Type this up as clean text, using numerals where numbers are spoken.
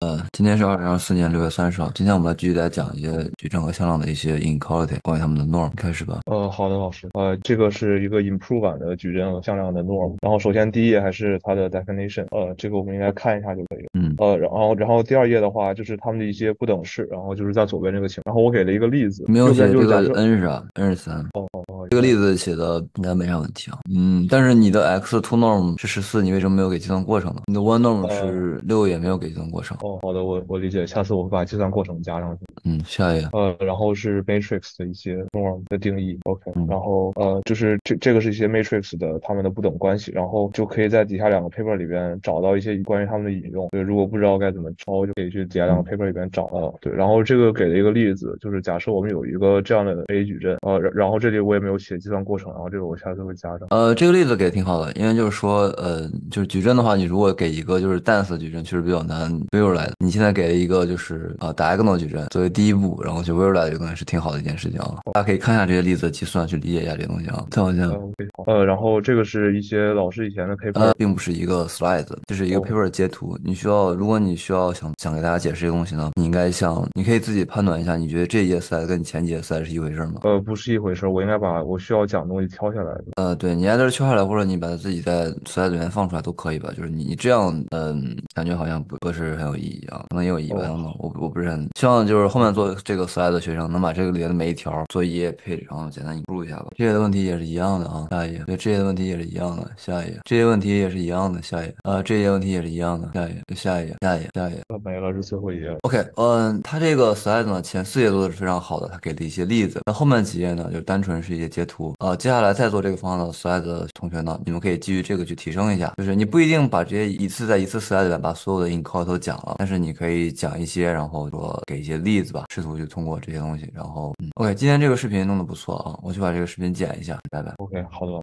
今天是2024年6月30号。今天我们来继续来讲一些矩阵和向量的一些 inequality，关于它们的 norm。开始吧。 好的，老师。这个是一个 improve 版的矩阵和向量的 norm。然后首先第一页还是它的 definition，这个我们应该看一下就可以了。 嗯， 然后第二页的话就是它们的一些不等式，然后就是在左边这个情，然后我给了一个例子， 没有右边写这个就是假设。 n 是啥？n 是3。这个例哦， 子写的应该没啥问题啊。但是你的 x two norm 是14，你为什么没有给计算过程呢？你的 one norm 呃， 是6，也没有给计算过程。 好的，我理解，下次我会把计算过程加上去。 下一页。 然后是 matrix 的一些 norm 的定义，OK，然嗯。 后就是这个是一些 matrix 的它们的不等关系，然后就可以在底下两个 paper 里边找到一些关于它们的引用。对，如果不知道该怎么抄，就可以去底下两个嗯 paper 里边找到。对，然后这个给了一个例子，就是假设我们有一个这样的 A 矩阵，然后这里我也没有写计算过程，然后这个我下次会加上。 这个例子给的挺好的，因为就是说，就是矩阵的话，你如果给一个就是 dense 矩阵，确实比较难 visualize。你现在给了一个就是diagonal 矩阵作为第一步，然后去 visualize 这个东西是挺好的一件事情啊。大家可以看一下这些例子的计算，去理解一下这些东西啊。再往下。 OK，好。然后这个是一些老师以前的 paper。 并不是一个 slide，这是一个哦， paper 的截图。如果你需要想给大家解释这个东西呢，你可以自己判断一下，你觉得这一页 slide 跟你前几页 slide 是一回事吗？ 不是一回事儿，我应该把我需要讲的东西挑下来的。 对，你挨这敲下来，或者你把它自己在 slide 里面放出来都可以吧。就是你这样，感觉好像不是很有意义啊，可能也有意义吧。 哦， 我不是很希望，就是后面做这个 slide 的学生能把这个里面的每一条做一页配置，然后简单引入一下吧。这些的问题也是一样的啊，下一页。对，这些的问题也是一样的，下一页。这些问题也是一样的，下一页。这些问题也是一样的，下一页，下一页，下一页，下一页。 没了，是最后一页了。 OK，它这个 slide 呢，前4页做的是非常好的，它给了一些例子。那后面几页呢，就单纯是一些截图。接下来再做这个方案的 slide 的同学呢，你们可以基于这个去提升一下。就是你不一定把这些在一次 slide 里面把所有的 encode 都讲了，但是你可以讲一些，然后说给一些例子吧，试图去通过这些东西。然后，OK，今天这个视频弄得不错啊，我去把这个视频剪一下，拜拜。 OK，好的。